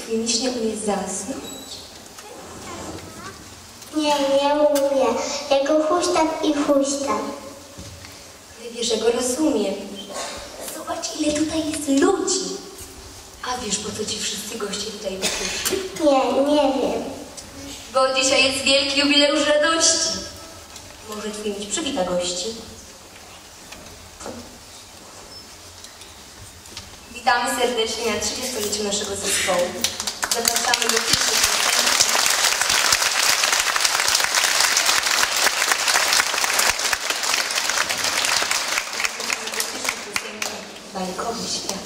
twój miś nie umie zasnąć? Nie umie. Ja go huśtam i huśtam. Ale wiesz, że go rozumiem. Zobacz, ile tutaj jest ludzi. A wiesz, po co ci wszyscy goście tutaj przyszli? Nie wiem. Bo dzisiaj jest wielki jubileusz radości. Może twój miś przywita gości? Witamy serdecznie na 30-leciu naszego zespołu. Zapraszamy do pierwszej piosenki. Bajkowy świat.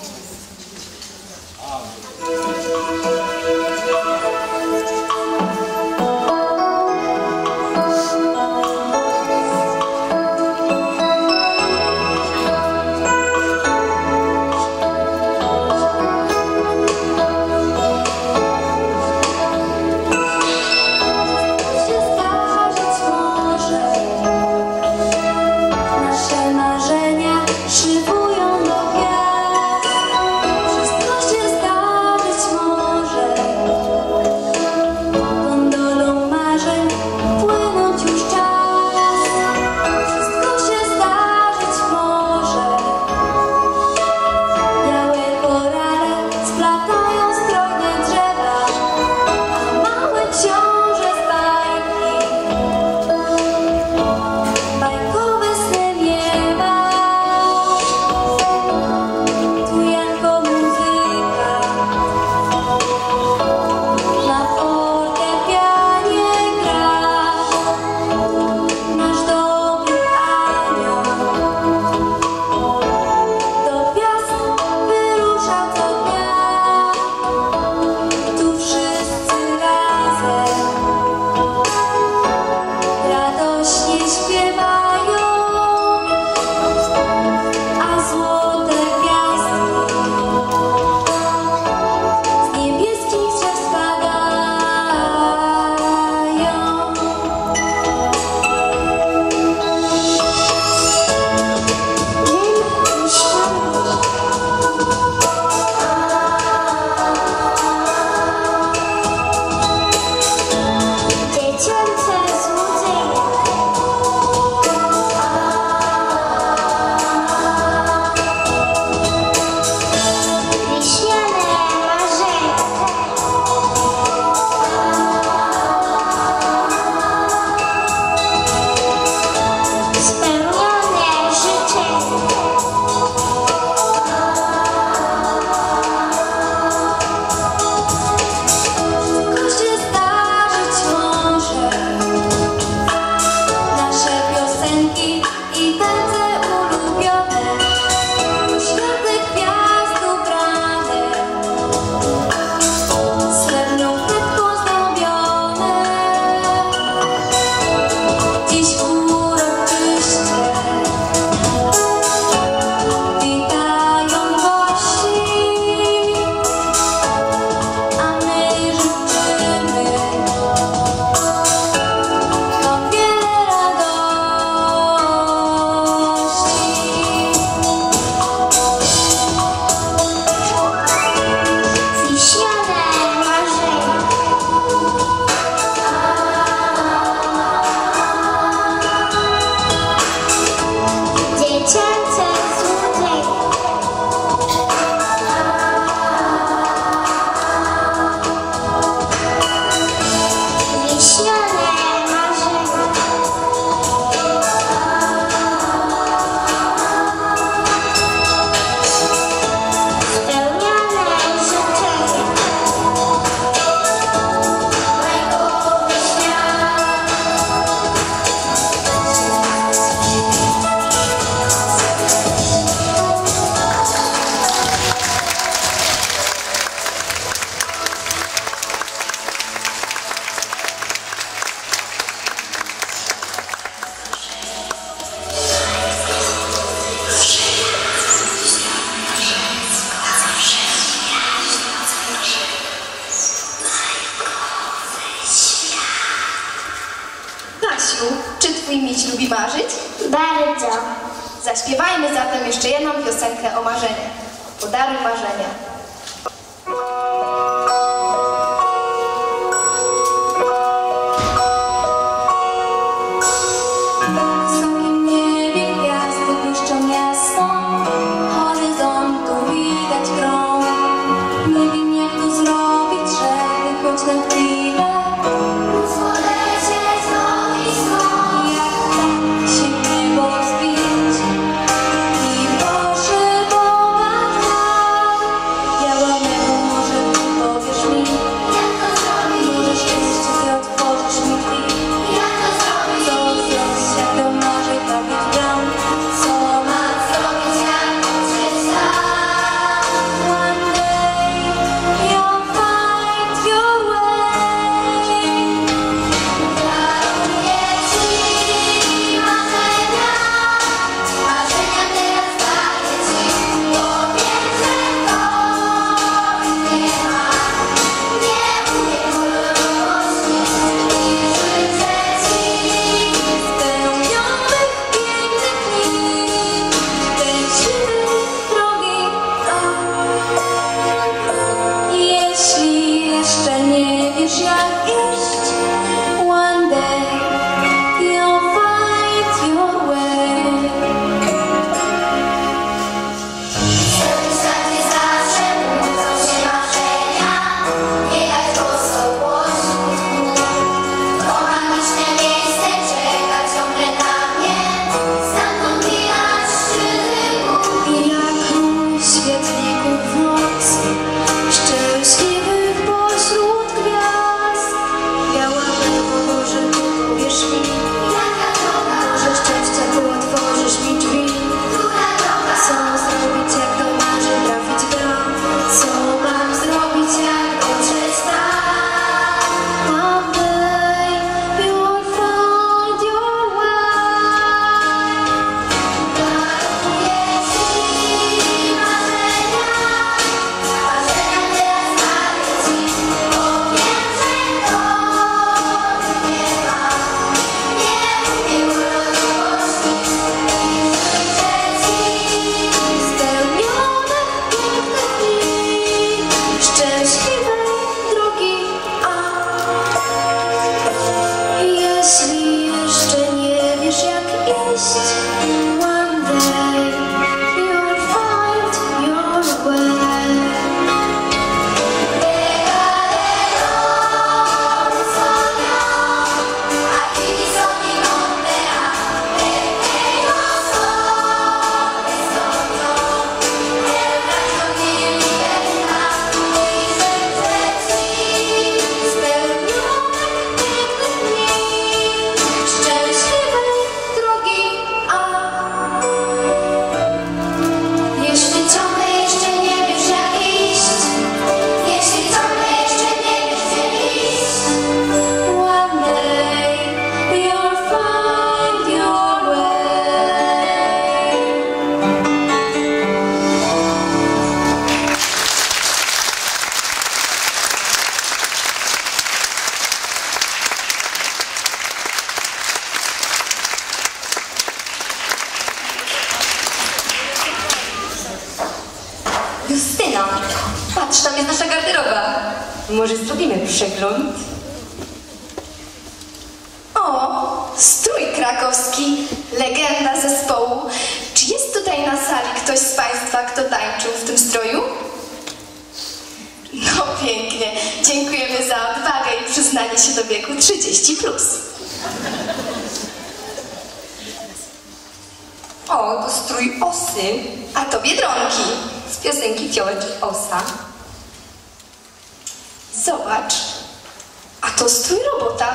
Czy twój miś lubi marzyć? Bardzo. Zaśpiewajmy zatem jeszcze jedną piosenkę o marzeniach. Podaruj marzenia. Patrz, tam jest nasza garderoba. Może zrobimy przegląd? O, strój krakowski, legenda zespołu. Czy jest tutaj na sali ktoś z Państwa, kto tańczył w tym stroju? No pięknie. Dziękujemy za odwagę i przyznanie się do wieku 30+. O, to strój Osy. A to Biedronki. Z piosenki Fiołek i Osa. Zobacz. A to strój robota.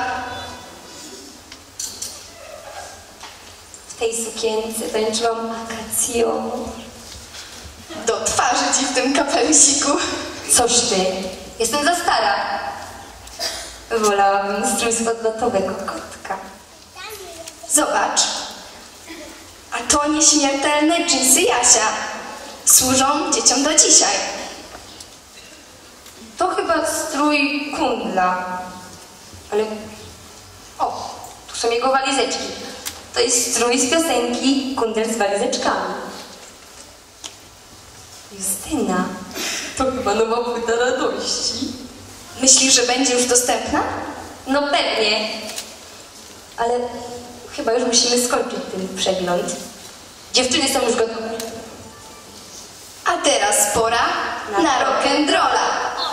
W tej sukience tańczyłam akacją. Do twarzy ci w tym kapelusiku. Coś ty, jestem za stara. Wolałabym strój z odlotowego kotka. Zobacz. A to nieśmiertelne dżinsy Jasia. Służą dzieciom do dzisiaj. To chyba strój Kundla. Ale... O, tu są jego walizeczki. To jest strój z piosenki Kundel z walizeczkami. Justyna, to chyba nowa płyta radości. Myślisz, że będzie już dostępna? No pewnie. Ale chyba już musimy skończyć ten przegląd. Dziewczyny są już gotowe. A teraz pora na rock'n'rolla.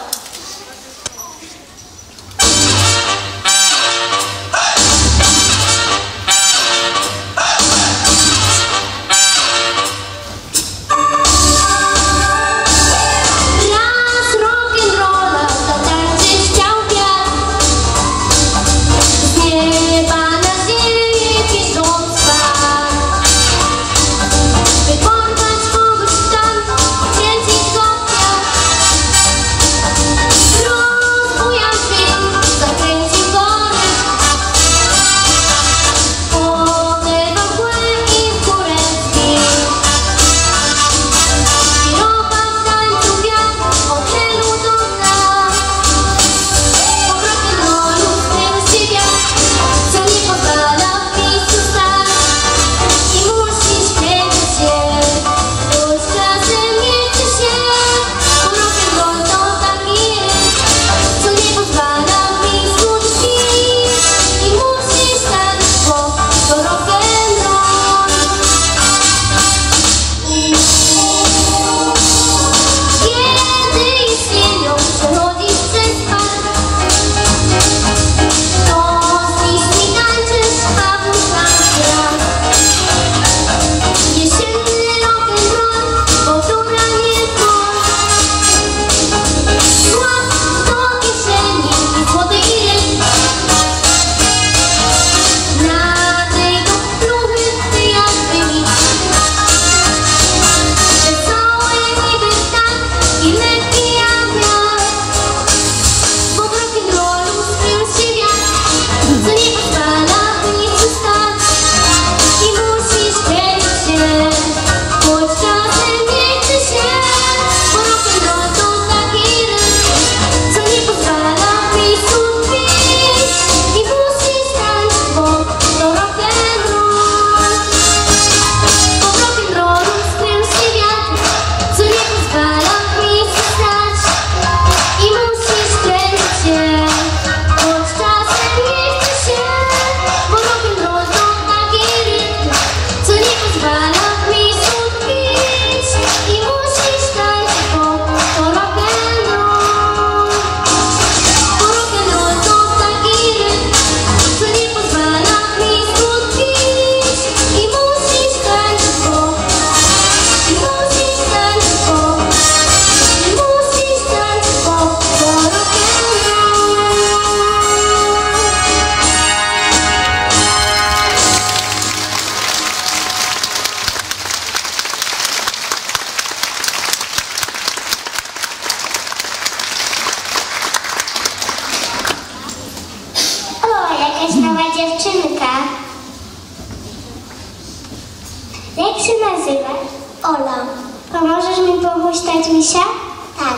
Jak się nazywasz? Ola. Pomożesz mi pochuśtać misia? Tak.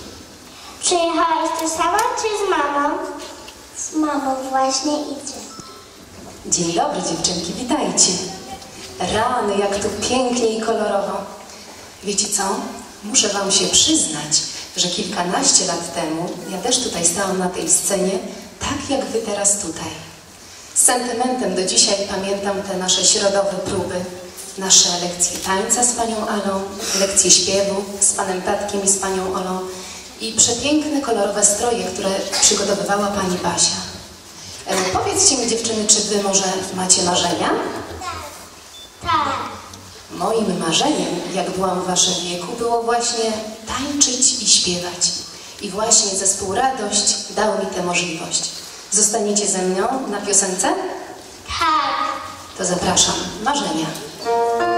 Przyjechałaś tu sama czy z mamą? Z mamą właśnie idzie. Dzień dobry dziewczynki, witajcie. Rany, jak tu pięknie i kolorowo. Wiecie co? Muszę wam się przyznać, że kilkanaście lat temu ja też tutaj stałam na tej scenie, tak jak wy teraz tutaj. Z sentymentem do dzisiaj pamiętam te nasze środowe próby, nasze lekcje tańca z panią Alą, lekcje śpiewu z panem Tatkiem i z panią Olą i przepiękne, kolorowe stroje, które przygotowywała pani Basia. Powiedzcie mi, dziewczyny, czy wy może macie marzenia? Tak. Moim marzeniem, jak byłam w waszym wieku, było właśnie tańczyć i śpiewać. I właśnie zespół Radość dał mi tę możliwość. Zostaniecie ze mną na piosence? Tak. To zapraszam. Marzenia.